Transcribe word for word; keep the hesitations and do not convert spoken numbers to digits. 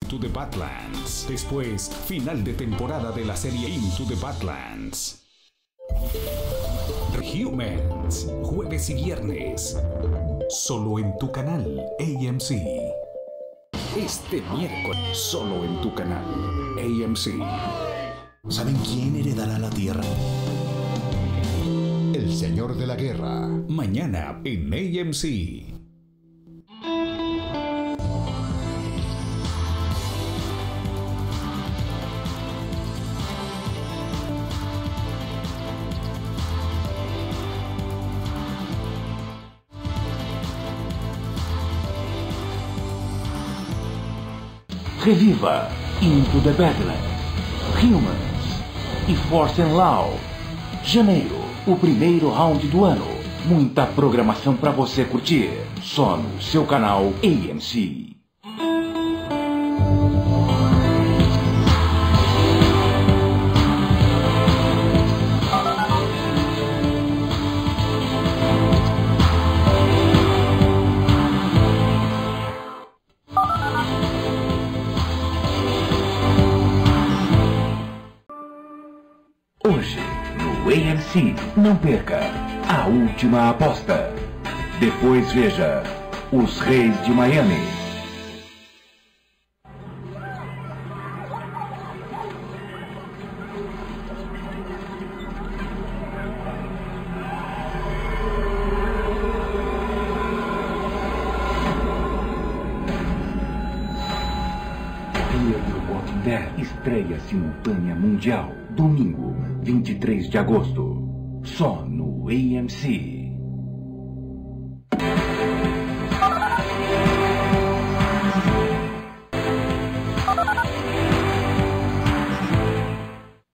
Into the Badlands. Después, final de temporada de la serie Into the Badlands. Humans, jueves y viernes. Solo en tu canal A M C. Este miércoles, solo en tu canal A M C. ¿Saben quién heredará la tierra? El Señor de la Guerra. Mañana en A M C. Reviva Into the Badlands, Humans e Force and Law. Janeiro, o primeiro round do ano. Muita programação para você curtir. Só no seu canal A M C. Hoje, no A M C, não perca a última aposta. Depois veja os Reis de Miami. Fear the Walking Dead estreia simultânea mundial. Domingo, vinte e três de agosto. Só no A M C.